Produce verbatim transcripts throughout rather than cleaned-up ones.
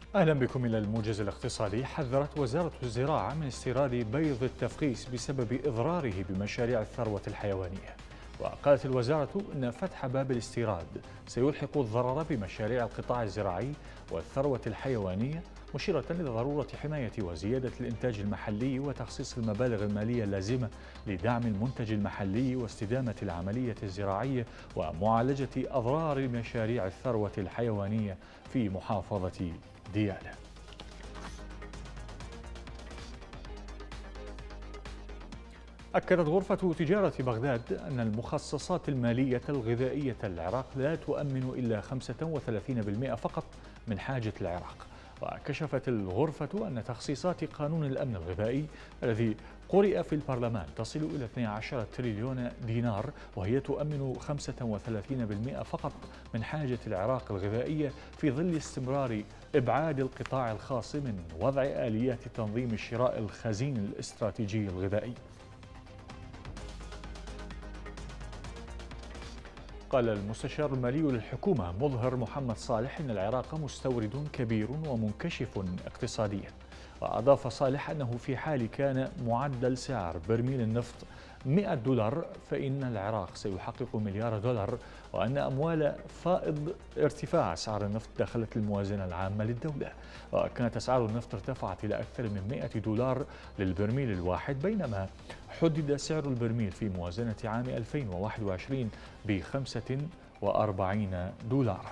أهلا بكم إلى الموجز الاقتصادي. حذرت وزارة الزراعة من استيراد بيض التفقيس بسبب إضراره بمشاريع الثروة الحيوانية. وقالت الوزارة أن فتح باب الاستيراد سيلحق الضرر بمشاريع القطاع الزراعي والثروة الحيوانية، مشيرة لضرورة حماية وزيادة الإنتاج المحلي وتخصيص المبالغ المالية اللازمة لدعم المنتج المحلي واستدامة العملية الزراعية ومعالجة أضرار مشاريع الثروة الحيوانية في محافظة ديالى. أكدت غرفة تجارة بغداد أن المخصصات المالية الغذائية العراق لا تؤمن إلا خمسة وثلاثين بالمئة فقط من حاجة العراق. وكشفت الغرفة أن تخصيصات قانون الأمن الغذائي الذي قرئ في البرلمان تصل إلى اثني عشر تريليون دينار، وهي تؤمن خمسة وثلاثين بالمئة فقط من حاجة العراق الغذائية، في ظل استمرار إبعاد القطاع الخاص من وضع آليات تنظيم شراء الخزين الاستراتيجي الغذائي. قال المستشار المالي للحكومة مظهر محمد صالح إن العراق مستورد كبير ومنكشف اقتصاديا. وأضاف صالح أنه في حال كان معدل سعر برميل النفط مئة دولار فإن العراق سيحقق مليار دولار، وأن أموال فائض ارتفاع أسعار النفط دخلت الموازنة العامة للدولة. وكانت أسعار النفط ارتفعت إلى أكثر من مئة دولار للبرميل الواحد، بينما حدد سعر البرميل في موازنة عام ألفين وواحد وعشرين ب خمسة وأربعين دولارا.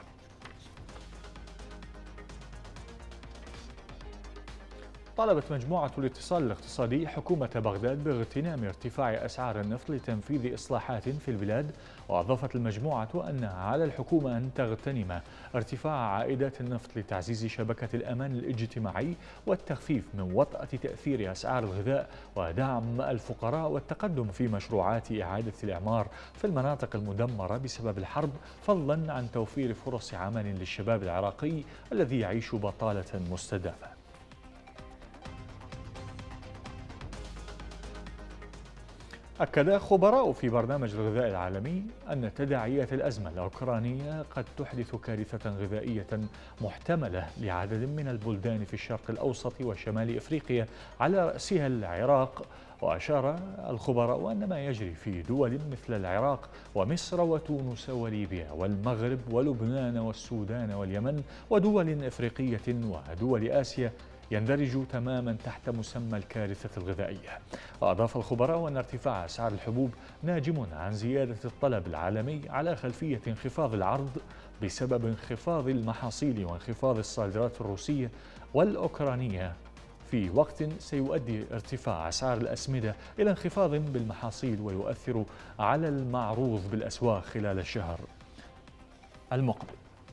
طلبت مجموعة الاتصال الاقتصادي حكومة بغداد باغتنام ارتفاع أسعار النفط لتنفيذ إصلاحات في البلاد. وأضافت المجموعة أن على الحكومة أن تغتنم ارتفاع عائدات النفط لتعزيز شبكة الأمان الاجتماعي والتخفيف من وطأة تأثير أسعار الغذاء ودعم الفقراء والتقدم في مشروعات إعادة الإعمار في المناطق المدمرة بسبب الحرب، فضلا عن توفير فرص عمل للشباب العراقي الذي يعيش بطالة مستدامة. أكد خبراء في برنامج الغذاء العالمي أن تداعيات الأزمة الأوكرانية قد تحدث كارثة غذائية محتملة لعدد من البلدان في الشرق الأوسط وشمال إفريقيا على رأسها العراق. وأشار الخبراء أن ما يجري في دول مثل العراق ومصر وتونس وليبيا والمغرب ولبنان والسودان واليمن ودول إفريقية ودول آسيا يندرج تماما تحت مسمى الكارثة الغذائية. وأضاف الخبراء أن ارتفاع أسعار الحبوب ناجم عن زيادة الطلب العالمي على خلفية انخفاض العرض بسبب انخفاض المحاصيل وانخفاض الصادرات الروسية والأوكرانية، في وقت سيؤدي ارتفاع أسعار الأسمدة إلى انخفاض بالمحاصيل ويؤثر على المعروض بالأسواق خلال الشهر المقبل.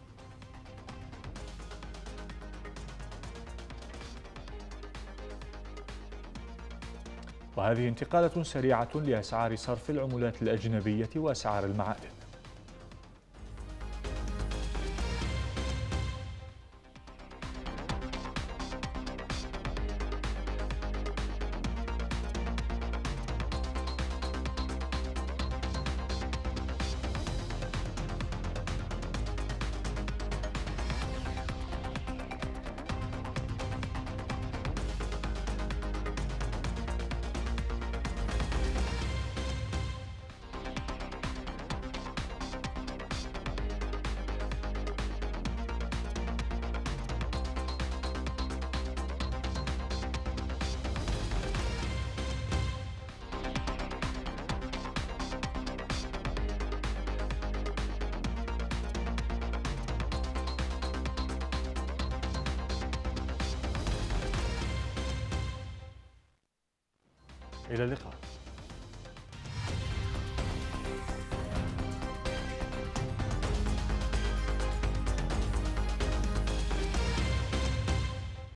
وهذه انتقالة سريعة لأسعار صرف العملات الأجنبية وأسعار المعادن. إلى اللقاء.